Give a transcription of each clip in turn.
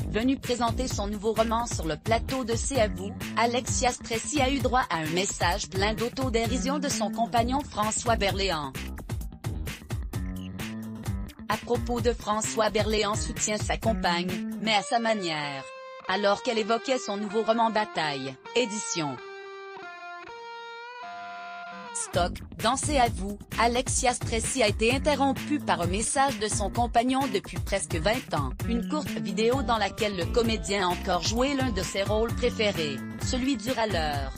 Venu présenter son nouveau roman sur le plateau de C'est à vous, Alexia Stresi a eu droit à un message plein d'autodérision de son compagnon François Berléand. À propos de François Berléand soutient sa compagne, mais à sa manière. Alors qu'elle évoquait son nouveau roman Bataille, édition Stock, dans C'est à vous, Alexia Stresi a été interrompue par un message de son compagnon depuis presque 20 ans, une courte vidéo dans laquelle le comédien a encore joué l'un de ses rôles préférés, celui du râleur.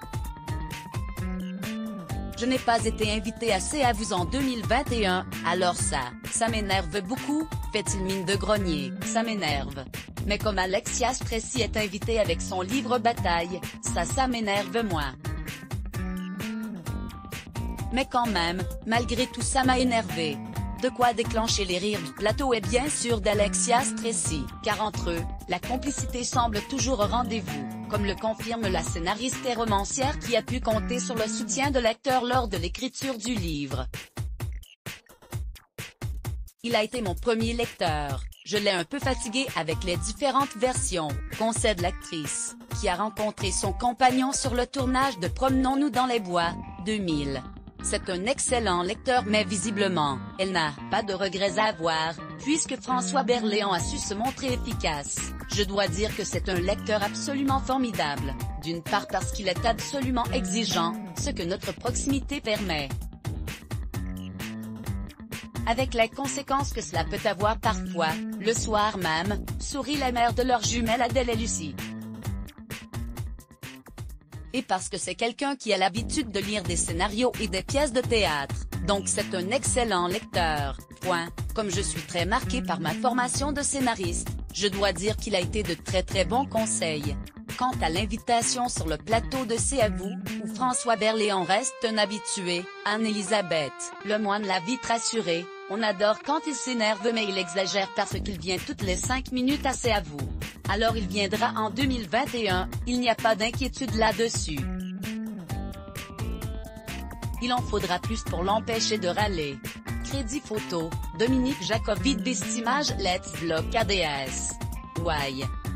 Je n'ai pas été invité à C'est à vous en 2021, alors ça m'énerve beaucoup, fait-il mine de grogner, ça m'énerve. Mais comme Alexia Stresi est invitée avec son livre Bataille, ça m'énerve moins. Mais quand même, malgré tout ça m'a énervé. De quoi déclencher les rires du plateau et bien sûr d'Alexia Stresi, car entre eux, la complicité semble toujours au rendez-vous, comme le confirme la scénariste et romancière qui a pu compter sur le soutien de l'acteur lors de l'écriture du livre. Il a été mon premier lecteur, je l'ai un peu fatigué avec les différentes versions, concède l'actrice, qui a rencontré son compagnon sur le tournage de Promenons-nous dans les bois, 2000. C'est un excellent lecteur mais visiblement, elle n'a pas de regrets à avoir, puisque François Berléand a su se montrer efficace. Je dois dire que c'est un lecteur absolument formidable, d'une part parce qu'il est absolument exigeant, ce que notre proximité permet. Avec les conséquences que cela peut avoir parfois, le soir même, sourit la mère de leurs jumelles Adèle et Lucie. Et parce que c'est quelqu'un qui a l'habitude de lire des scénarios et des pièces de théâtre, donc c'est un excellent lecteur. Comme je suis très marqué par ma formation de scénariste, je dois dire qu'il a été de très bons conseils. Quant à l'invitation sur le plateau de C'est à vous, où François Berléand reste un habitué, Anne-Elisabeth Lemoine l'a vite rassuré, on adore quand il s'énerve mais il exagère parce qu'il vient toutes les 5 minutes à C'est à vous. Alors il viendra en 2021, il n'y a pas d'inquiétude là-dessus. Il en faudra plus pour l'empêcher de râler. Crédit photo, Dominique Jacobi Bestimage Let's Block ADS. Ouais.